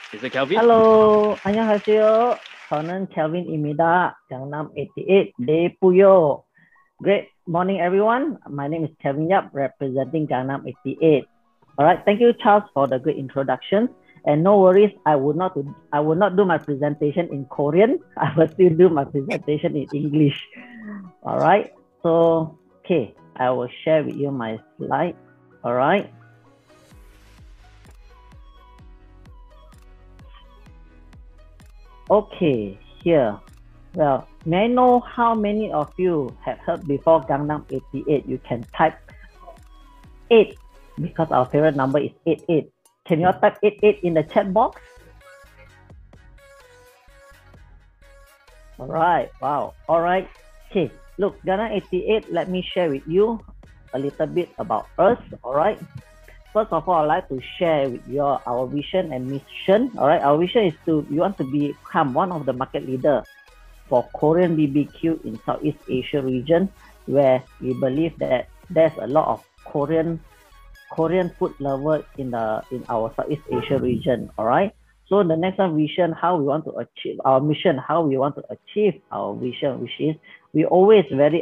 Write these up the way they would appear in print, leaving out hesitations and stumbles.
Is it Kelvin? Hello, 안녕하세요. 저는 Kelvin입니다. Gangnam 88, Depuyo. Great morning, everyone. My name is Kelvin Yap, representing Gangnam 88. All right, thank you, Charles, for the good introduction. And no worries, I will not do my presentation in Korean. I will still do my presentation in English. All right, so okay, I will share with you my slide. All right. Okay, here. Well, may I know how many of you have heard before Gangnam 88? You can type 8 because our favorite number is 88. Can you all type 88 in the chat box? All right, wow. All right. Okay, look, Gangnam 88, let me share with you a little bit about us. All right. First of all, I'd like to share with you our vision and mission. All right, our vision is we want to become one of the market leader for Korean BBQ in Southeast Asia region, where we believe that there's a lot of Korean food lover in our Southeast Asia region. All right. So the next one, vision, how we want to achieve our mission, how we want to achieve our vision, which is we always very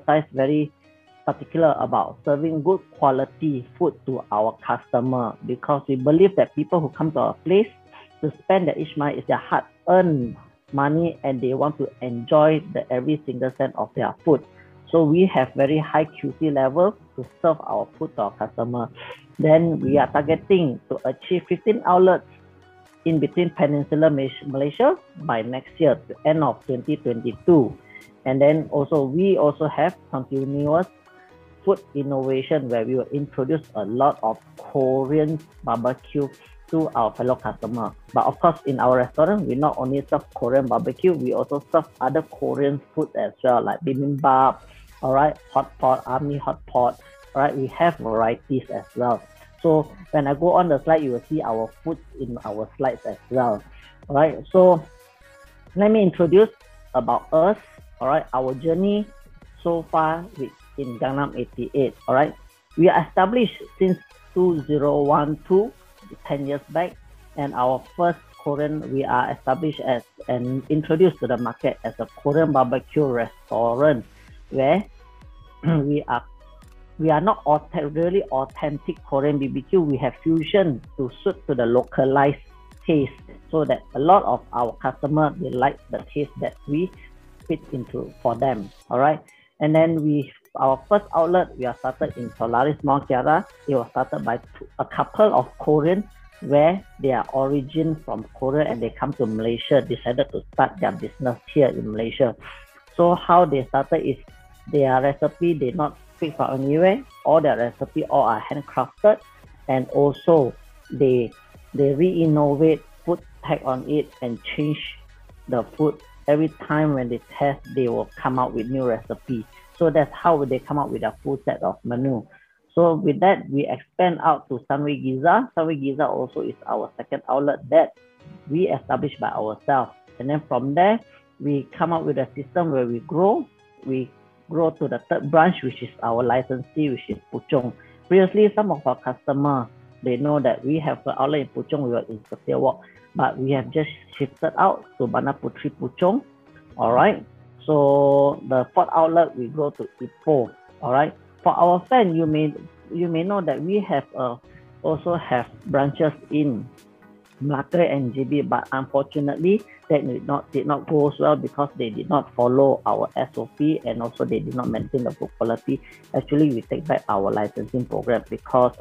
particular about serving good quality food to our customer, because we believe that people who come to our place to spend their each month is their hard-earned money, and they want to enjoy every single cent of their food. So we have very high QC level to serve our food to our customer. Then we are targeting to achieve 15 outlets in between Peninsular Malaysia by next year, to end of 2022. And then also we also have continuous food innovation, where we will introduce a lot of Korean barbecue to our fellow customer. But of course, in our restaurant, we not only serve Korean barbecue, we also serve other Korean food as well, like bibimbap, all right, hot pot, army hot pot, all right, we have varieties as well. So when I go on the slide, you will see our food in our slides as well. All right, so let me introduce about us, all right, our journey so far in Gangnam 88. All right, we are established since 2012, 10 years back, and our first we are established as and introduced to the market as a Korean barbecue restaurant, where we are not really authentic Korean BBQ. We have fusion to suit to the localized taste, so that a lot of our customers, they like the taste that we fit into for them. All right, and then our first outlet, we are started in Solaris Mall Kiara. It was started by a couple of Koreans, where they are origin from Korea and they come to Malaysia, decided to start their business here in Malaysia. So how they started is their recipe, they not pick from anywhere. All their recipe all are handcrafted, and also they re-innovate food tag on it and change the food every time. When they test, they will come out with new recipe. So that's how they come up with a full set of menu. So with that, we expand out to Sunway Giza. Sunway Giza also is our second outlet that we established by ourselves. And then from there, we come up with a system where we grow. We grow to the third branch, which is our licensee, which is Puchong. Previously, some of our customers, they know that we have an outlet in Puchong, we were in Setia Walk, but we have just shifted out to Bandar Puteri Puchong. All right. So the fourth outlet, we go to Ipoh. All right. For our fan, you may know that we have also have branches in Malacca and JB, but unfortunately that did not go as well, because they did not follow our SOP, and also they did not maintain the food quality. Actually, we take back our licensing program, because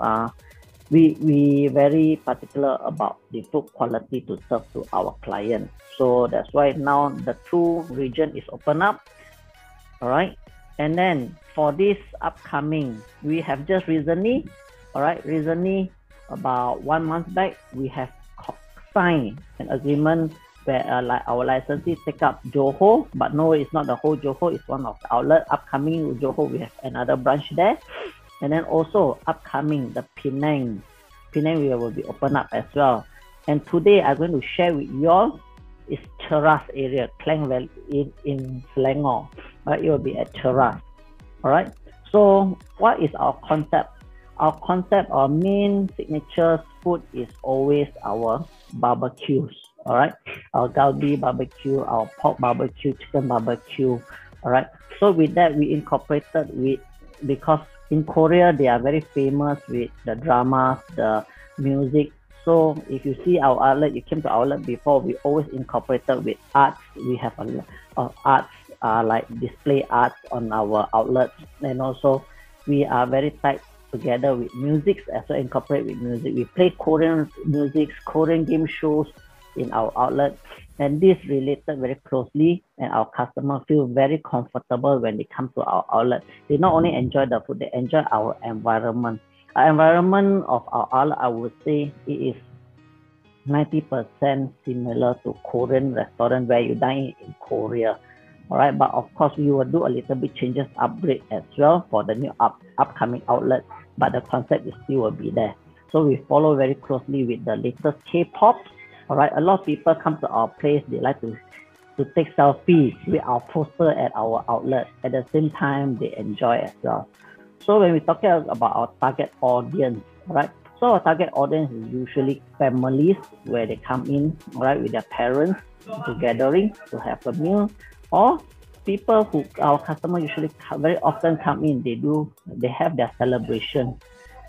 we very particular about the food quality to serve to our client. So that's why now the two region is open up. All right, and then for this upcoming, we have just recently about 1 month back, we have signed an agreement where like our licensee take up Johor, but no, it's not the whole Johor, it's one of the outlet. Upcoming Johor, we have another branch there. And then also upcoming the Penang we will be open up as well. And today I'm going to share with you all is Cheras area, Klang Valley in Selangor. Right, it will be at Cheras. All right. So what is our concept? our concept, our main signature food is always our barbecues. All right, our galbi barbecue, our pork barbecue, chicken barbecue. All right. So with that, we incorporated because in Korea they are very famous with the dramas, the music. So if you see our outlet, you came to our outlet before, we always incorporated with arts. We have a lot of arts, like display arts on our outlet, and also we are very tight together with music as well, incorporate with music. We play Korean music, Korean game shows in our outlet, and this related very closely, and our customers feel very comfortable when they come to our outlet. They not only enjoy the food, they enjoy our environment. Our environment of our outlet, I would say it is 90% similar to Korean restaurant where you dine in Korea. All right, but of course we will do a little bit changes, upgrade as well for the new upcoming outlet, but the concept is still will be there. So we follow very closely with the latest K-pop. All right, a lot of people come to our place, they like to take selfie with our poster at our outlet. At the same time, they enjoy as well. So when we're talking about our target audience, right? So our target audience is usually families where they come in, right, with their parents to gathering to have a meal, or people who our customers usually very often come in. They have their celebration,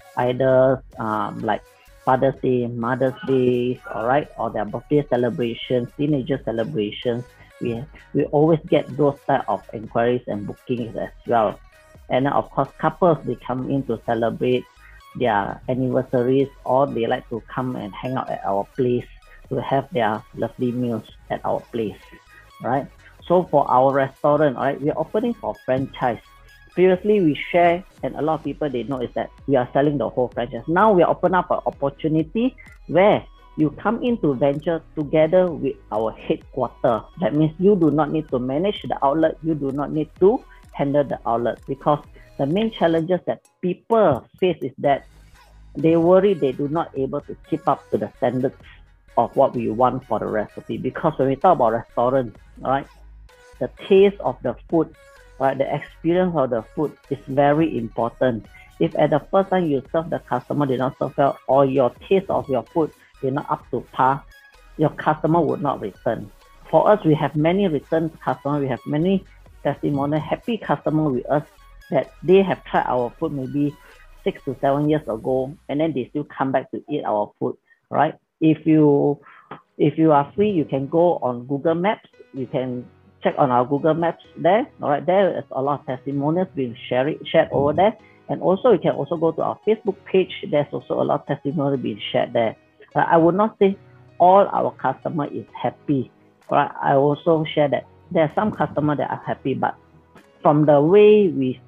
either like Father's Day, Mother's Day, all right, or their birthday celebrations, teenager celebrations. We always get those type of inquiries and bookings as well. And then of course, couples, they come in to celebrate their anniversaries, or they like to come and hang out at our place to have their lovely meals at our place, right? So for our restaurant, all right, we are opening for franchise. Previously, we share, and a lot of people, they know is that we are selling the whole franchise. Now we open up an opportunity where you come in to venture together with our headquarters. That means you do not need to manage the outlet. You do not need to handle the outlet, because the main challenges that people face is that they worry they do not able to keep up to the standards of what we want for the recipe. Because when we talk about restaurants, right, the taste of the food, right, the experience of the food is very important. If at the first time you serve the customer, they not serve well, or your taste of your food is not up to par, your customer would not return. For us, we have many return customers. We have many testimonial happy customer with us that they have tried our food maybe 6 to 7 years ago, and then they still come back to eat our food, right? If you are free, you can go on Google Maps. You can check on our Google Maps there. All right, there is a lot of testimonials being shared over there, and also you can also go to our Facebook page. There's also a lot of testimonials being shared there. I would not say all our customer is happy. Right? I also share that there are some customers that are happy, but from the way we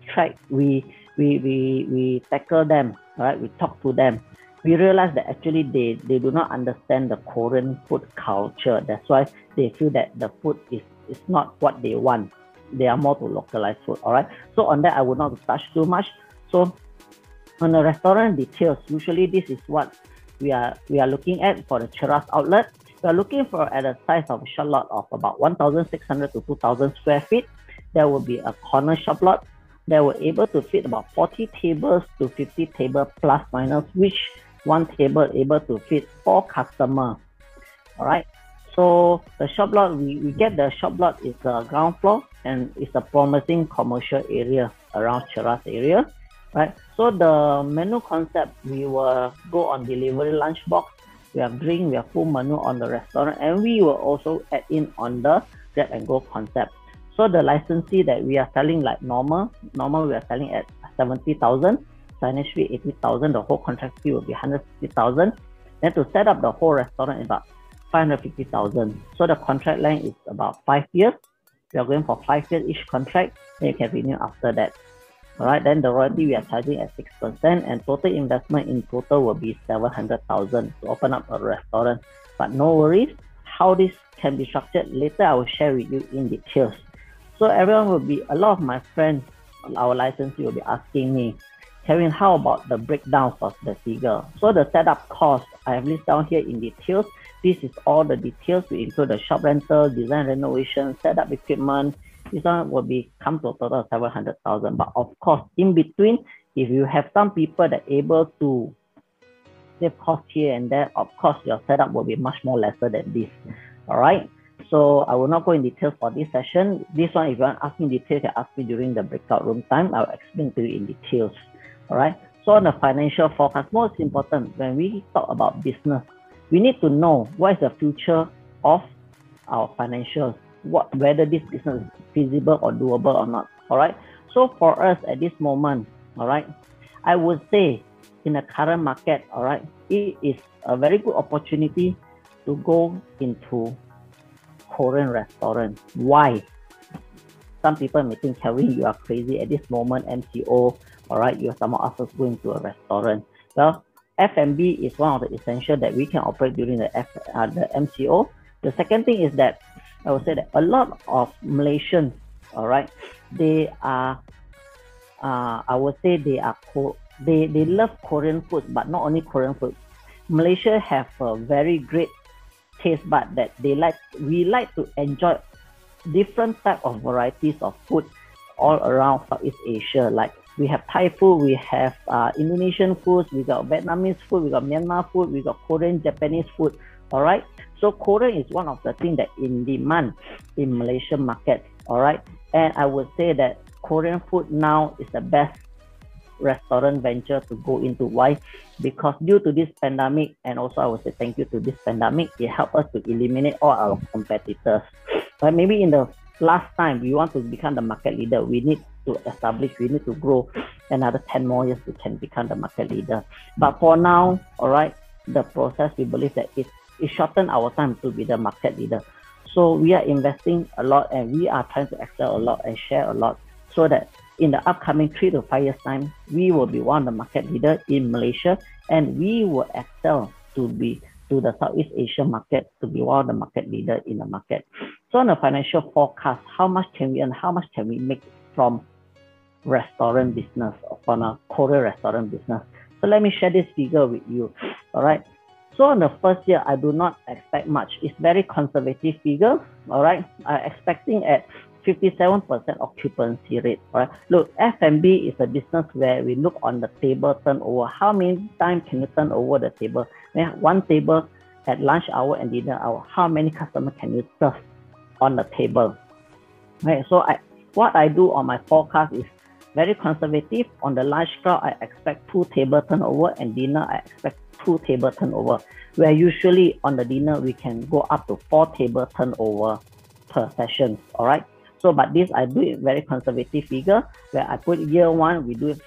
tackle them, right? We talk to them, we realize that actually they do not understand the Korean food culture. That's why they feel that the food is not what they want. They are more to localized food. All right. So on that, I would not touch too much. So on the restaurant details, usually this is what we are looking at for the Cheras outlet. We are looking for at a size of a shop lot of about 1,600 to 2,000 square feet. There will be a corner shop lot that will able to fit about 40 tables to 50 tables plus minus, which one table able to fit 4 customers. All right. So the shop lot, we get the shop lot is the ground floor, and it's a promising commercial area around Cheras area. Right. So the menu concept, we will go on delivery lunchbox. We have drink, we have full menu on the restaurant, and we will also add in on the grab and go concept. So the licensee that we are selling like normal we are selling at 70,000, signage fee 80,000, the whole contract fee will be 160,000. Then to set up the whole restaurant is about 550,000. So the contract length is about 5 years. We are going for 5 years each contract, then you can renew after that. All right, then the royalty we are charging at 6%, and total investment in total will be 700,000 to open up a restaurant. But no worries, how this can be structured later I will share with you in details. So everyone will be, a lot of my friends, our licensee will be asking me, Kevin, how about the breakdowns of the figure? So the setup cost, I have listed down here in details. This is all the details. We include the shop rental, design renovation, setup equipment. This one will be come to a total of 700,000. But of course, in between, If you have some people that able to save cost here and there, of course your setup will be much more lesser than this. All right. So I will not go in details for this session. This one, if you want to ask me in detail, you can ask me during the breakout room time. I'll explain to you in details. All right. So on the financial forecast, most important when we talk about business, we need to know what is the future of our financials, whether this business is feasible or doable or not. All right. So for us at this moment, all right, I would say in the current market, all right, it is a very good opportunity to go into Korean restaurant. Why? Some people may think, Kelvin, you are crazy at this moment, MCO, all right, you're someone else going to a restaurant. Well, F&B is one of the essential that we can operate during the MCO. The second thing is that I would say that a lot of Malaysians, all right, they are, I would say they love Korean food, but not only Korean food. Malaysia have a very great taste bud that we like to enjoy different type of varieties of food all around Southeast Asia. Like we have Thai food, we have Indonesian foods, we got Vietnamese food, we got Myanmar food, we got Korean, Japanese food. All right. So Korean is one of the things that in demand in Malaysian market. All right. And I would say that Korean food now is the best restaurant venture to go into. Why? Because due to this pandemic, and also I would say thank you to this pandemic, it helped us to eliminate all our competitors. But maybe in the last time we want to become the market leader, we need to grow another 10 more years to can become the market leader. But for now, all right, the process, we believe that it shortened our time to be the market leader. So we are investing a lot and we are trying to excel a lot and share a lot so that in the upcoming 3 to 5 years time, we will be one of the market leader in Malaysia and we will excel to the Southeast Asian market to be one of the market leader in the market. So on the financial forecast, how much can we earn? How much can we make from restaurant business or from a Korean restaurant business? So let me share this figure with you. All right. So on the first year, I do not expect much. It's very conservative figure. All right. I'm expecting at 57% occupancy rate. All right. Look, F&B is a business where we look on the table turnover. How many times can you turn over the table? One table at lunch hour and dinner hour. How many customers can you serve on the table? Right. So what I do on my forecast is very conservative. On the lunch crowd, I expect 2 table turnover, and dinner I expect 2 table turnover. Where usually on the dinner we can go up to 4 table turnover per session. All right. So, but this I do it very conservative figure where I put year 1 we do it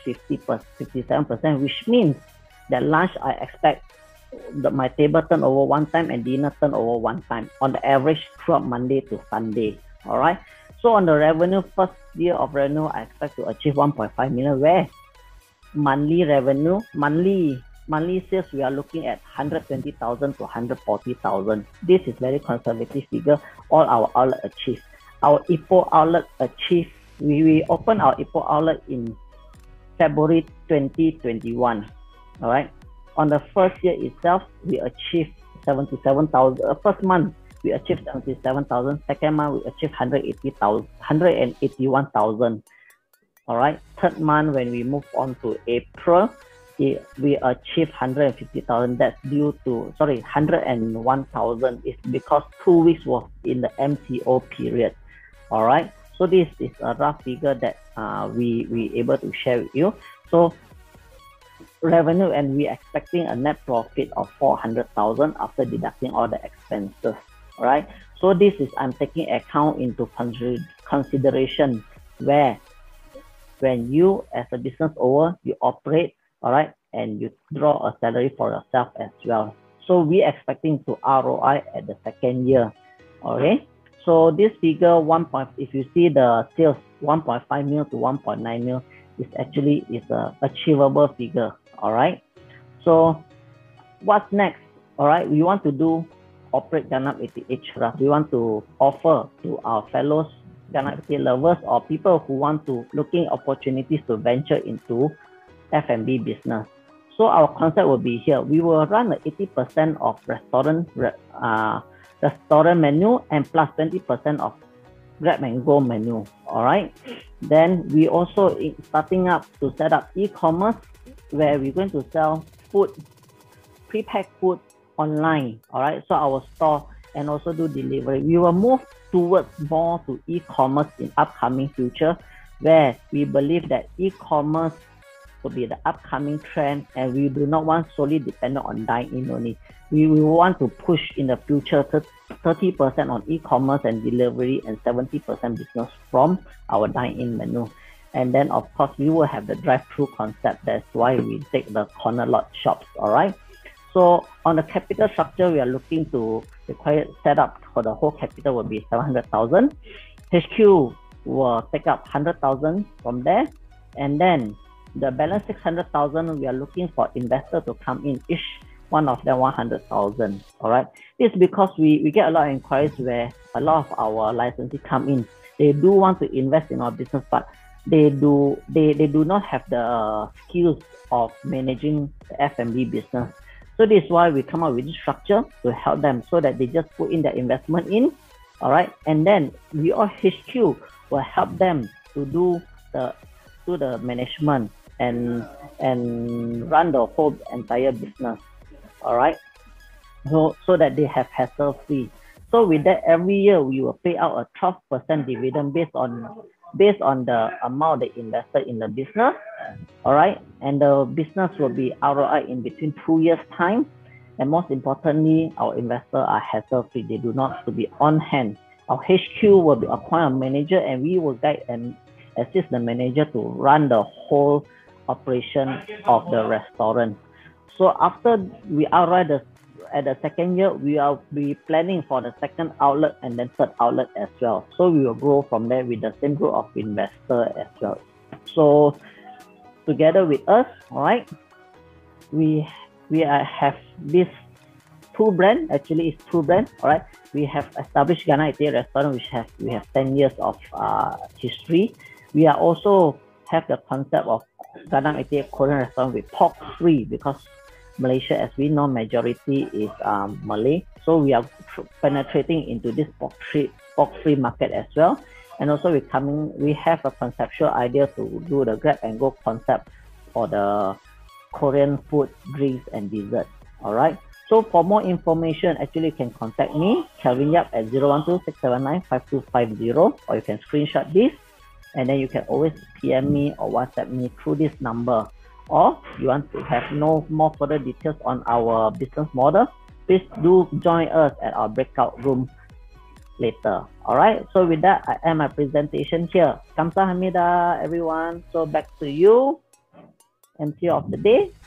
57%, which means that lunch I expect my table turnover 1 time and dinner turnover 1 time on the average from Monday to Sunday. All right. So on the revenue, first year of revenue, I expect to achieve 1.5 million. Where monthly revenue, monthly sales, we are looking at 120,000 to 140,000. This is very conservative figure. All our outlet achieve. Our Ipoh outlet achieved. We opened our Ipoh outlet in February 2021. All right. On the first year itself, we achieved 77,000. First month, we achieved 77,000. Second month, we achieved 181,000. All right. Third month, when we move on to April, we achieved 150,000. That's due to 101,000 is because 2 weeks was in the MCO period. All right. So this is a rough figure that we able to share with you. So revenue, and we expecting a net profit of 400,000 after deducting all the expenses. All right. So this is I'm taking account into consideration where when you as a business owner you operate, all right, and you draw a salary for yourself as well. So we expecting to ROI at the second year. Okay. So this figure if you see the sales 1.5 mil to 1.9 mil is actually a achievable figure. All right. So what's next? All right. We want to operate Gangnam 88 Churras. We want to offer to our fellows Gangnam 88 lovers or people who want to looking opportunities to venture into F&B business. So our concept will be here. We will run 80% of restaurant menu and plus 20% of grab and go menu. All right. Then we also starting up to set up e-commerce where we're going to sell food, prepacked food online. All right, so our store and also do delivery. We will move towards more to e-commerce in upcoming future, where we believe that e-commerce will be the upcoming trend, and we do not want solely dependent on dine-in only. We will want to push in the future 30% on e-commerce and delivery and 70% business from our dine-in menu. And then of course we will have the drive-through concept. That's why we take the corner lot shops. All right. So on the capital structure, we are looking to require setup for the whole capital will be 700,000. HQ will take up 100,000 from there, and then the balance 600,000 we are looking for investor to come in, each one of them 100,000. All right, this is because we get a lot of inquiries where a lot of our licensees come in. They do want to invest in our business, but they do not have the skills of managing the F&B business. So this is why we come up with this structure to help them, so that they just put in their investment in. All right, and then we all HQ will help them to do the management and run the whole entire business. All right, so that they have hassle free. So with that, every year we will pay out a 12% dividend based on the amount they invested in the business. All right, and the business will be ROI in between 2 years time, and most importantly, our investors are hassle free. They do not have to be on hand. Our HQ will be appoint a manager, and we will guide and assist the manager to run the whole operation of the restaurant. So after we outright at the second year, we will be planning for the second outlet and then third outlet as well. So we will grow from there with the same group of investors as well. So together with us, all right, we have this two brand. Actually, it's two brand. All right, we have established Gangnam Eatery Restaurant, which we have 10 years of history. We are also have the concept of Gangnam Eatery Korean restaurant with pork free, because Malaysia, as we know, majority is Malay. So we are penetrating into this pork free market as well. And also we have a conceptual idea to do the grab and go concept for the Korean food, drinks and dessert. All right. So for more information, actually you can contact me, Kelvin Yap, at 012-679-5250, or you can screenshot this, and then you can always PM me or WhatsApp me through this number. Or you want to have no more further details on our business model, please do join us at our breakout room later. All right, so with that, I end my presentation here. Kamsahamnida, everyone. So back to you, MC of the day.